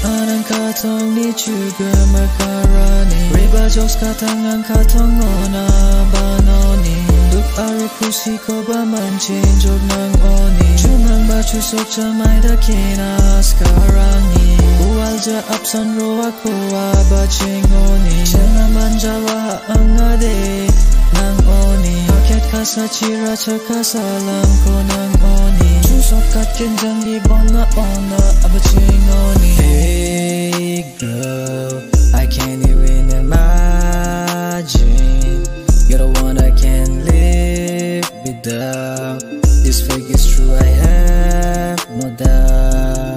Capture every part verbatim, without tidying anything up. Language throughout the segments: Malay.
Na.an katong ni chugimikan rani. Rebajok skatang katongona banoni. Duk aro khusi koba manchengjok Nangoni. Jumangba chusokja daken skarangni. Guwalja absan roako abachengoni. Chelna manjawaha anga Nangoni. Kaket kasachi rachaka salamko Nangoni. Chusokatgen jangi Na.an abachengoni. Hey girl, I can't even imagine. You're the one I can't live without. This fake is true, I have no doubt.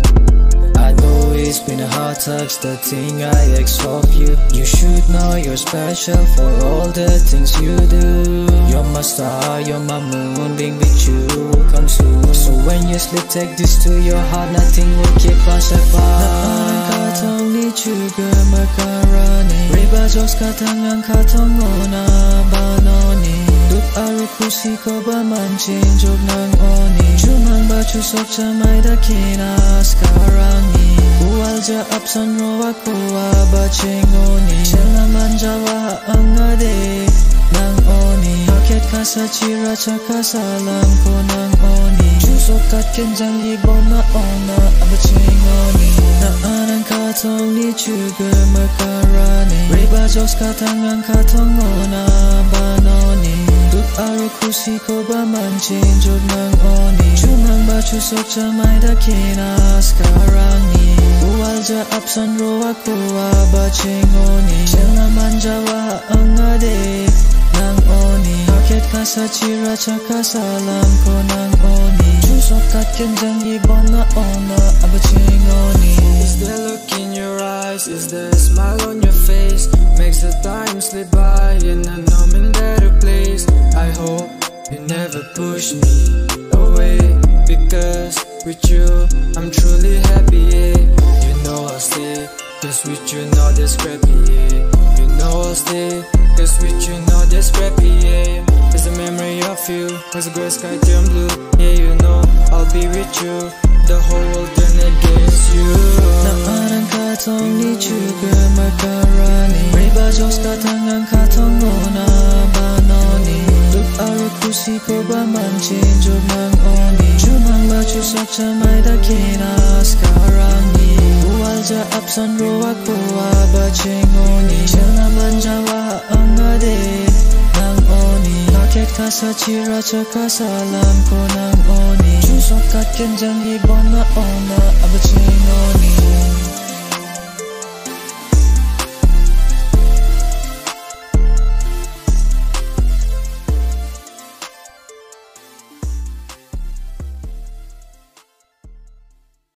I know it's been a hard touch, the thing I ask of you. You should know you're special for all the things you do. You're my star, you're my moon, being with you comes true. So when you sleep, take this to your heart, nothing will keep us apart. Na.an katong ni chugimikan rani. Rebajok skatang katongona banoni. Duk aro khusi koba manchengjok Nangoni. Jumangba chusokja daken skarangni. Guwalja absan roako abachengoni. Chelna manjawaha anga Nangoni. Kaket kasachi rachaka salamko Nangoni. Chusokatgen jangi Na.an abachengoni. Na.an katong ni chugimikan rani. Rebajok skatang katongona banoni. Duk aro khusi koba manchengjok Nangoni. Jumangba chusokja daken skarangni. Guwalja absan roako abachengoni. Chelna manjawaha anga Nangoni. Kaket kasachi rachaka salamko Nangoni. Chusokatgen jangi Na.an abachengoni. Is the look in your eyes, is the smile on your face, makes the time slip by in a numb and better place. I hope you never push me away, because with you I'm truly happy, yeah. You know I'll stay, cause with you not this scrappy, yeah. You know I'll stay, cause with you not this scrappy, yeah. It's the memory of you, as the gray sky turn blue. Yeah, you know I'll be with you, the whole world turn against you. Na.an katong ni chugimikan rani. Rebajok skatang katongona banoni. Duk aro khusi koba manchengjok Nangoni. Jumangba chusokja daken skarangni. Guwalja absan roako abachengoni. Chelna manjawaha anga Nangoni. Kaket kasachi rachaka salamko Nangoni. Chusokatgen jangi Na.an abachengoni.